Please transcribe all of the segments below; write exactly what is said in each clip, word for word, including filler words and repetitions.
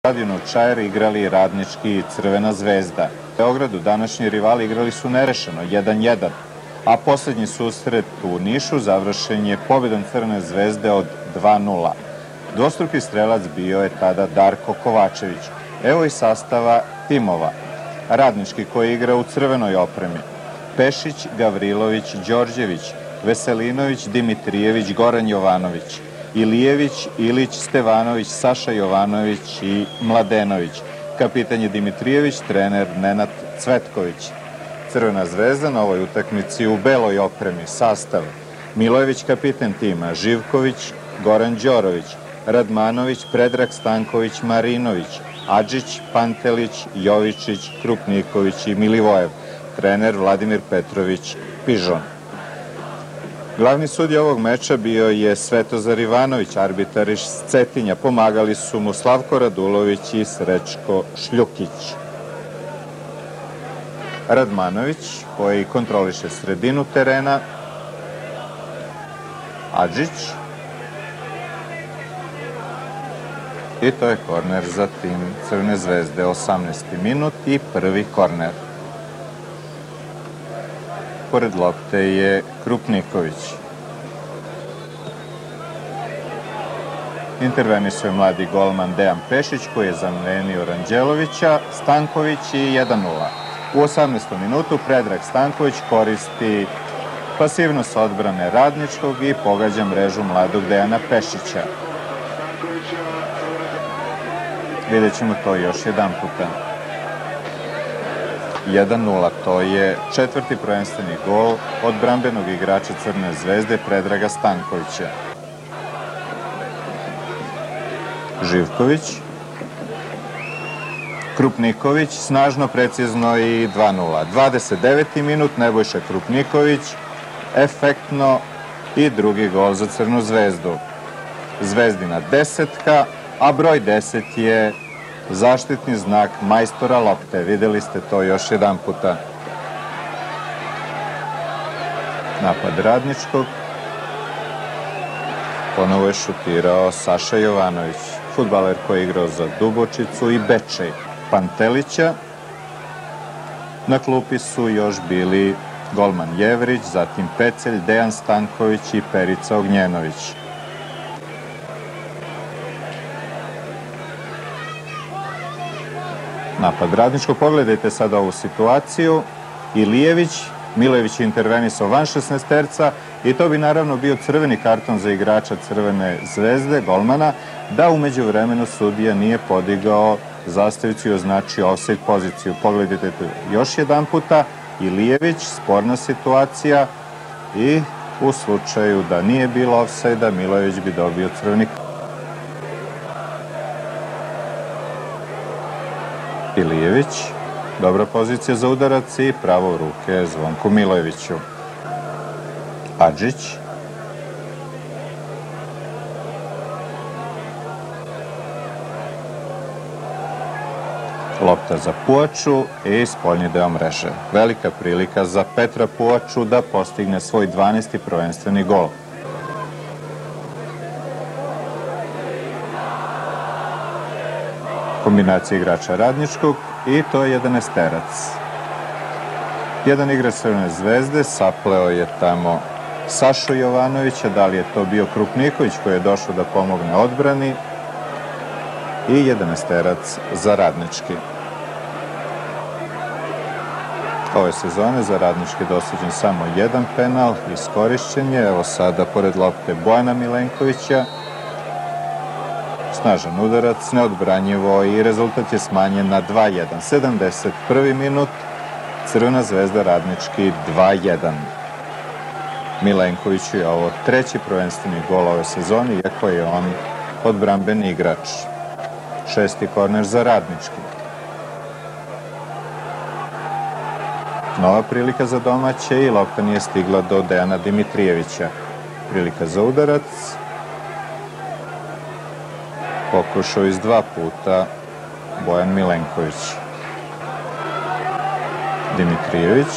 stadionu Čair igrali Radnički i Crvena zvezda. U Beogradu današnji rivali igrali su nerešeno, jedan jedan, a posljednji susret u Nišu završen je pobjedom Crvene zvezde od dva nula. Dvostruki strelac bio je tada Darko Kovačević. Evo i sastava timova. Radnički koji igra u crvenoj opremi: Pešić, Gavrilović, Đorđević, Veselinović, Dimitrijević, Goran Jovanović, Ilijević, Ilić, Stevanović, Saša Jovanović i Mladenović. Kapitan je Dimitrijević, trener Nenad Cvetković. Crvena zvezda na ovoj utakmici u beloj opremi. Sastav: Milojević kapitan tima, Živković, Goran Đorović, Radmanović, Predrag Stanković, Marinović, Adžić, Pantelić, Jovičić, Krupniković i Milivojev. Trener Vladimir Petrović Pižon. Glavni sudija ovog meča bio je Svetozar Ivanović, arbitar iz Cetinja. Pomagali su mu Slavko Radulović i Srećko Šljukić. Radmanović, koji kontroliše sredinu terena. Adžić. I to je korner za tim Crvene zvezde, osamnaesti minut i prvi korner. Pored lopte je Krupniković. Intervenisuje mladi golman Dejan Pešić, koji je zamenio Ranđelovića. Stanković i jedan nula. U osamnaestom minutu Predrag Stanković koristi pasivnost odbrane Radničkog i pogađa mrežu mladog Dejana Pešića. Vidjet ćemo to još jedan puta. jedan nula, to je četvrti prvenstveni gol od branbenog igrača Crne zvezde Predraga Stankovića. Živković. Krupniković, snažno, precizno i dva nula. dvadeset deveti minut, Nebojša Krupniković, efektno i drugi gol za Crnu zvezdu. Zvezdina desetka, a broj deset je zaštitni znak majstora lopte. Videli ste to još jedan puta. Napad Radničkog. Ponovo je šutirao Saša Jovanović, fudbaler koji je igrao za Dubočicu i Bečej. Pantelića. Na klupi su još bili golman Jevrić, zatim Pecelj, Dejan Stanković i Perica Ognjenović. Napad Radničkog. Pogledajte sad ovu situaciju. Ilijević, Milojević je intervenisao van šesnaesterca i to bi naravno bio crveni karton za igrača Crvene zvezde, golmana, da umeđu vremenu sudija nije podigao zastavicu i označio ofsajd poziciju. Pogledajte to još jedan puta. Ilijević, sporna situacija i u slučaju da nije bilo ofsajda, Milojević bi dobio crveni karton. Ilijević, dobra pozicija za udarac i pravo u ruke Zvonku Milojeviću. Adžić. Lopta za Puaču i spoljni deo mreže. Velika prilika za Petra Puaču da postigne svoj dvanaesti prvenstveni gol. Kombinacija igrača Radničkog i to je jedanaesterac. Jedan igrač Crvene zvezde sapleo je tamo Sašu Jovanovića, da li je to bio Krupniković koji je došao da pomogne odbrani, i jedanaesterac za Radnički. Ove sezone za Radnički je dosuđen samo jedan penal, iskorišćen je. Evo sada pored lopte Bojana Milenkovića. Snažan udarac, neodbranjivo i rezultat je smanjen na dva jedan. sedamdeset prvi minut, Crvena zvezda Radnički dva jedan. Milenkoviću je ovo treći prvenstveni gol ove sezone, iako je on odbrambeni igrač. Šesti korner za Radnički. Nova prilika za domaće i lopta nije stigla do Dejana Dimitrijevića. Prilika za udarac. Pokušao iz dva puta Bojan Milenković. Dimitrijević.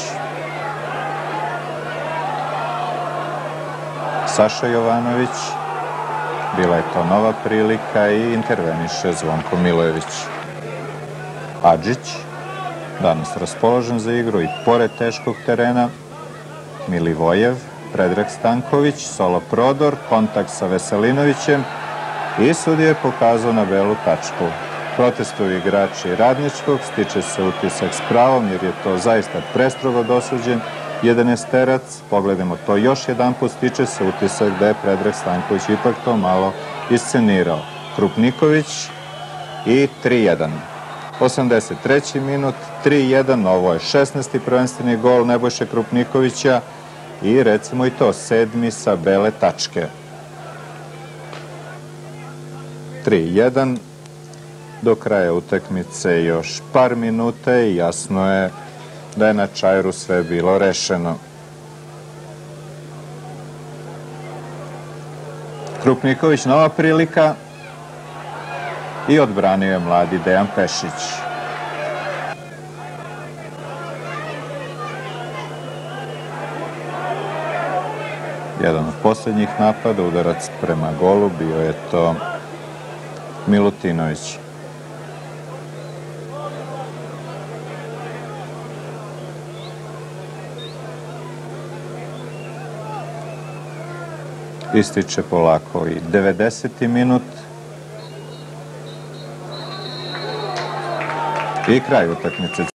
Saša Jovanović. Bila je to nova prilika i interveniše Zvonko Milojević. Adžić, danas raspoložen za igru i pored teškog terena. Milivojev, Predrag Stanković, solo prodor, kontakt sa Veselinovićem i sudija je pokazao na belu tačku. Protestuju igrači Radničkog, stiče se utisak s pravom jer je to zaista prestrogo dosuđen jedanaesterac. Pogledamo to još jedan put, stiče se utisak da je Predrag Stanković ipak to malo iscenirao. Krupniković i tri jedan. osamdeset treći minut, tri jedan, ovo je šesnaesti prvenstveni gol Nebojše Krupnikovića i recimo i to sedmi sa bele tačke. tri jedan, do kraja utakmice još par minuta i jasno je da je na Čairu sve bilo rešeno. Krupniković, nova prilika i odbranio je mladi Dejan Pešić. Jedan od posljednjih napada, udarac prema golu, bio je to Milutinović. Ističe polako i devedeseti minut i kraj utakmice.